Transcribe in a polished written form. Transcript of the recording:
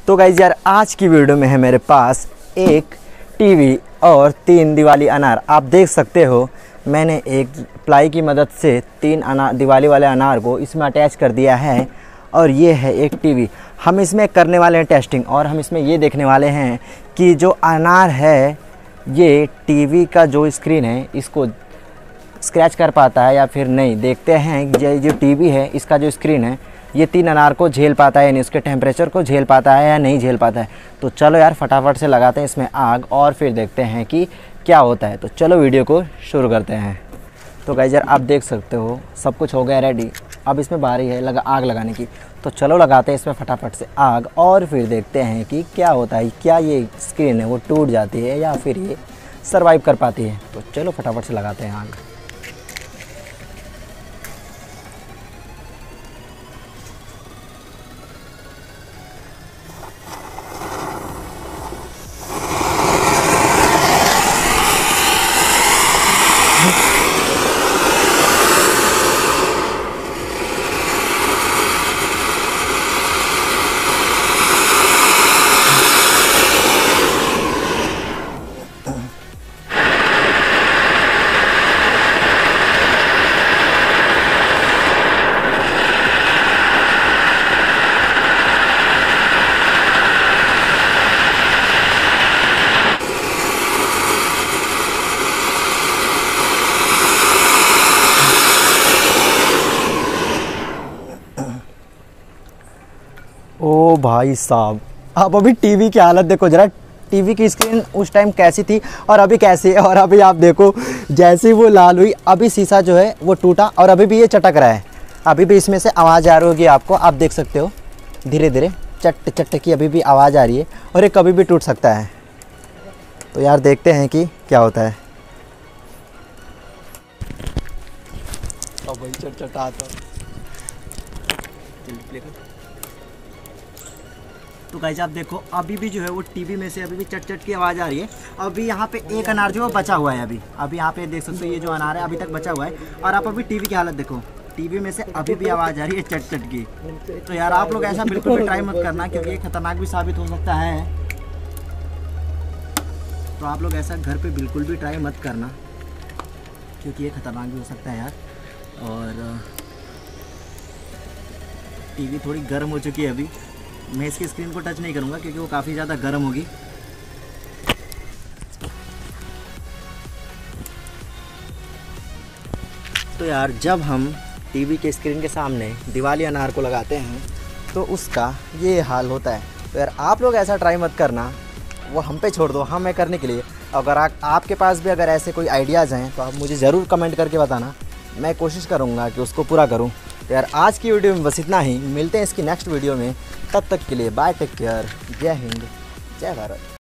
तो गाइस यार आज की वीडियो में है मेरे पास एक टीवी और 3 दिवाली अनार। आप देख सकते हो मैंने एक प्लाई की मदद से 3 अनार दिवाली वाले अनार को इसमें अटैच कर दिया है और ये है एक टीवी। हम इसमें करने वाले हैं टेस्टिंग और हम इसमें ये देखने वाले हैं कि जो अनार है ये टीवी का जो स्क्रीन है इसको स्क्रैच कर पाता है या फिर नहीं। देखते हैं ये जो टीवी है इसका जो स्क्रीन है ये 3 अनार को झेल पाता है, यानी उसके टेम्परेचर को झेल पाता है या नहीं झेल पाता है। तो चलो यार फटाफट से लगाते हैं इसमें आग और फिर देखते हैं कि क्या होता है। तो चलो वीडियो को शुरू करते हैं। तो गाइस यार आप देख सकते हो सब कुछ हो गया रेडी। अब इसमें बारी है आग लगाने की। तो चलो लगाते हैं इसमें फटाफट से आग और फिर देखते हैं कि क्या होता है। क्या ये स्क्रीन है वो टूट जाती है या फिर ये सर्वाइव कर पाती है। तो चलो फटाफट से लगाते हैं आग। ओ भाई साहब, आप अभी टीवी की हालत देखो जरा। टीवी की स्क्रीन उस टाइम कैसी थी और अभी कैसी है। और अभी आप देखो जैसे ही वो लाल हुई अभी शीशा जो है वो टूटा और अभी भी ये चटक रहा है। अभी भी इसमें से आवाज़ आ रही होगी आपको, आप देख सकते हो धीरे धीरे चट चट की अभी भी आवाज़ आ रही है और ये कभी भी टूट सकता है। तो यार देखते हैं कि क्या होता है। अब चटचटा तो गाइस आप देखो अभी भी जो है वो टीवी में से अभी भी चट चट की आवाज़ आ रही है। अभी यहाँ पे एक अनार जो है बचा हुआ है। अभी यहाँ पे देख सकते हो ये जो अनार है अभी तक बचा हुआ है। और आप अभी टीवी की हालत देखो, टीवी में से अभी भी आवाज़ आ रही है चट चट की। तो यार आप लोग ऐसा बिल्कुल भी ट्राई मत करना क्योंकि ये खतरनाक भी साबित हो सकता है। तो आप लोग ऐसा घर पर बिल्कुल भी ट्राई मत करना क्योंकि ये खतरनाक भी हो सकता है यार। और टीवी थोड़ी गर्म हो चुकी है अभी। मैं इसकी स्क्रीन को टच नहीं करूंगा क्योंकि वो काफ़ी ज़्यादा गर्म होगी। तो यार जब हम टीवी के स्क्रीन के सामने दिवाली अनार को लगाते हैं तो उसका ये हाल होता है। तो यार आप लोग ऐसा ट्राई मत करना, वो हम पे छोड़ दो, हम है करने के लिए। अगर आपके पास भी अगर ऐसे कोई आइडियाज़ हैं तो आप मुझे ज़रूर कमेंट करके बताना, मैं कोशिश करूँगा कि उसको पूरा करूँ। तो यार आज की वीडियो में बस इतना ही, मिलते हैं इसकी नेक्स्ट वीडियो में। तब तक के लिए बाय, टेक केयर, जय हिंद, जय भारत।